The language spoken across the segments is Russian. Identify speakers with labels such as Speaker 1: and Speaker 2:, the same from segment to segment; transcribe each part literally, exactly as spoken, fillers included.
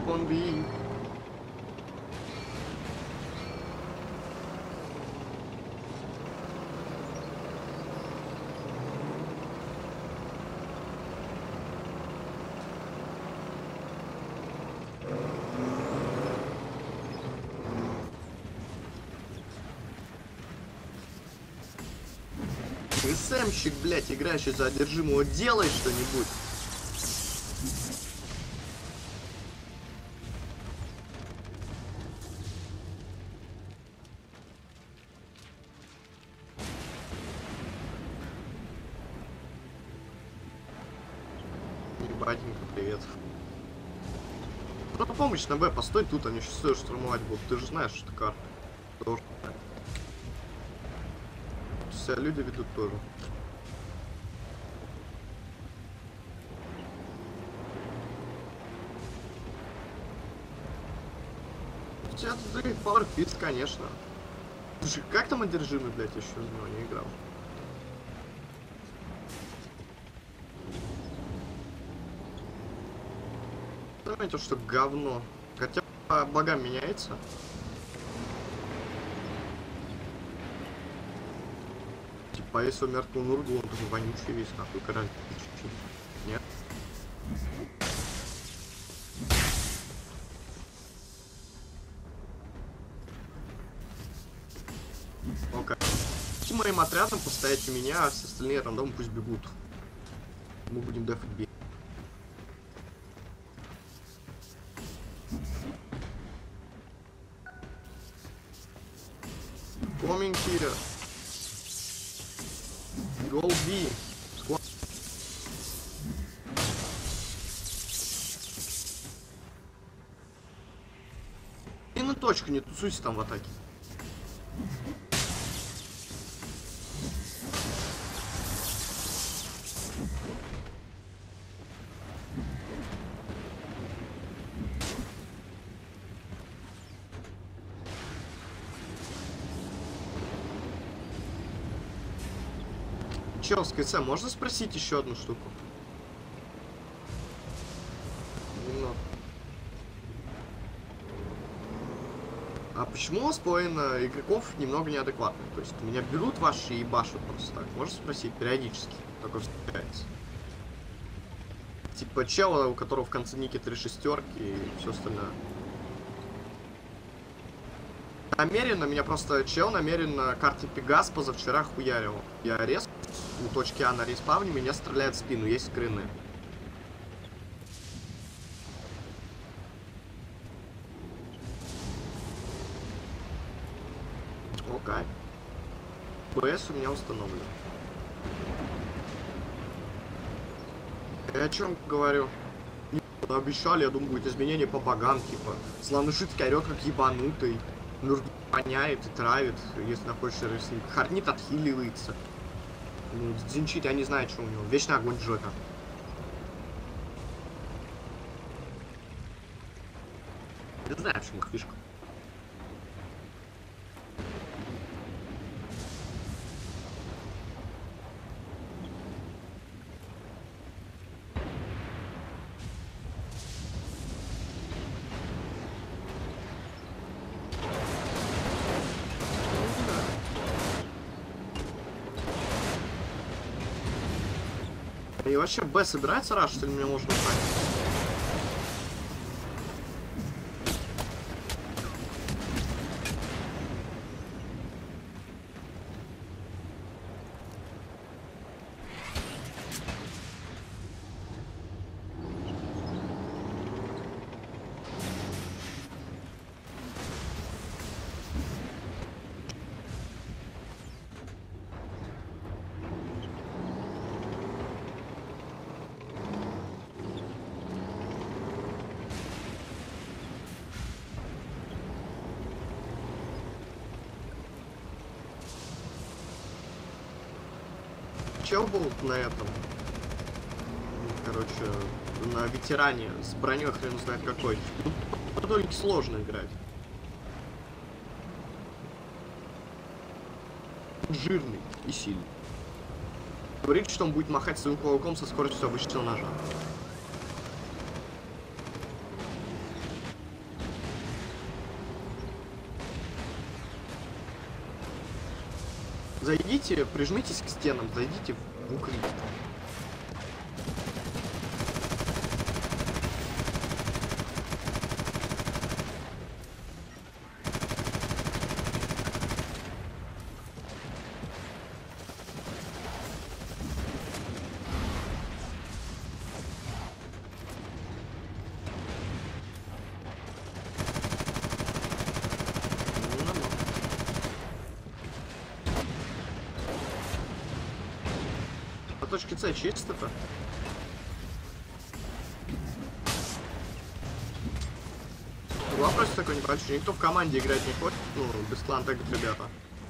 Speaker 1: on me. СМщик, блядь, играющий за одержимого, делай что-нибудь. Батенька, привет. Ну, помощь на Б, постой тут, они сейчас все штурмовать будут. Ты же знаешь, что карта. Тоже. Себя люди ведут тоже. Сейчас ты пауэрфист, конечно. Слушай, как там одержимый, блядь, еще в него не играл? Заметил, что говно. Хотя по богам меняется. Типа, если он мертвый Нургл, он тоже вонючий весь, нахуй, король. Нет? Окей. Okay. Моим отрядом постоять у меня, а все остальные рандом пусть бегут. Мы будем дефать бей. Coming here. Go B. Squad. И на точку не тусуйся там в атаке. Чел, с КЦ, можно спросить еще одну штуку? Немного. А почему у вас половина игроков немного неадекватных? То есть меня берут ваши и башут просто так. Можно спросить периодически, только встречается. Типа чела, у которого в конце ники три шестерки и все остальное. Намеренно, меня просто чел намеренно карте Пегас позавчера хуярил. Я резко у точки А на респавне, меня стреляет в спину, есть скрины. Окей. ПС у меня установлен. Я о чем говорю? Не обещали, я думаю, будет изменение по богам, типа. Славнушицкий орет как ебанутый. Нургл воняет и травит, если находишься рейсинг. Харнит отхиливается. Ну, Дзинчит, я не знаю, что у него. Вечный огонь в жопе. Не знаю, почему их фишка. И вообще Б собирается раш, что ли мне можно узнать? Чел был на этом, короче, на ветеране с броней хрен знает какой. Ну, только сложно играть. Жирный и сильный. Говорит, что он будет махать своим кулаком со скоростью обычного ножа. Зайдите, прижмитесь к стенам, зайдите в укрытие. По точке С чисто-то. Вопрос такой небольшой. Никто в команде играть не хочет. Ну, без клан так ребята.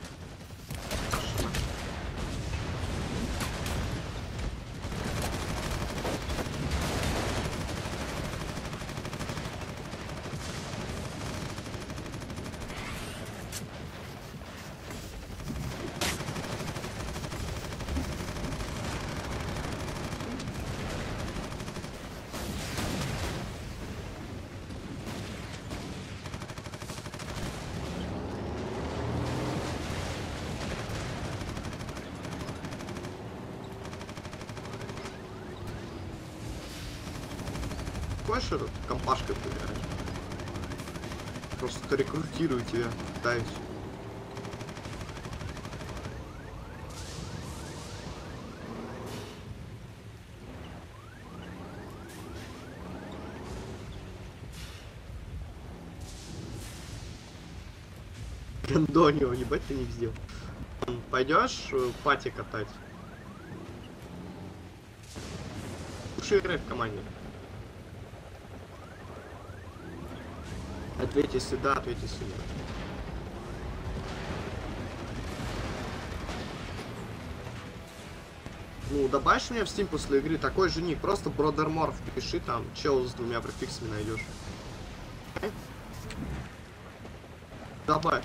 Speaker 1: Хочешь этот компашкой поиграть? Просто рекрутирую тебя, пытаюсь. Гандонио, ебать ты не сделал. Пойдешь пати катать? Лучше играй в команде. Ответь, если да, ответь, если нет. Ну, добавишь меня в Steam после игры, такой же ник, просто Бродермор впиши, там, чел с двумя префиксами найдешь. Добавь.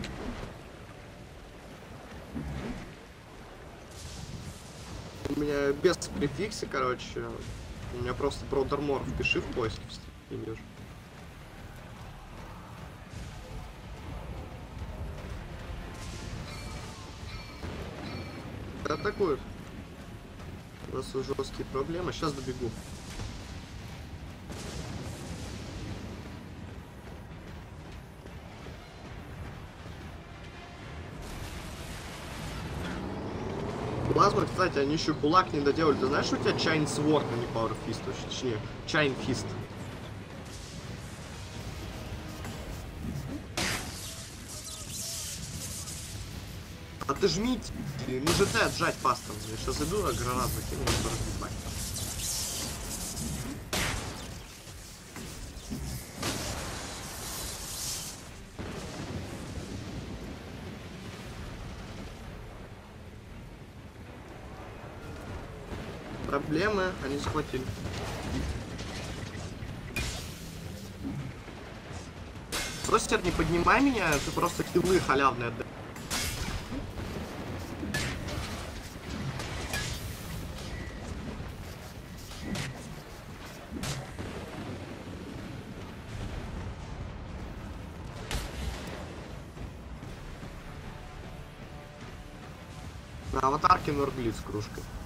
Speaker 1: У меня без префикса, короче, у меня просто Бродермор впиши в поиске в Steam, идешь. Атакуют. У нас уже жесткие проблемы. Сейчас добегу. Плазма, кстати, они еще кулак не доделали. Ты знаешь, что у тебя Чайн Сворд, а не Power Fist, точнее, Чайн Фист. Отожмите, ну же ты отжать пастом. Я сейчас иду, а гранат закину, буду разгибать. Проблемы, они захватили. Ростер, не поднимай меня, ты просто киллы халявные отдаешь. На аватарке Норглиц с кружкой.